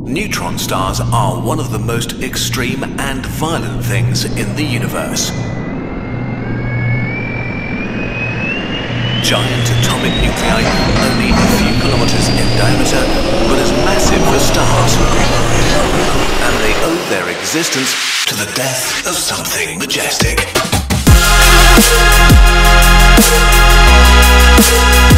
Neutron stars are one of the most extreme and violent things in the universe. Giant atomic nuclei, only a few kilometers in diameter, but as massive as stars. And they owe their existence to the death of something majestic.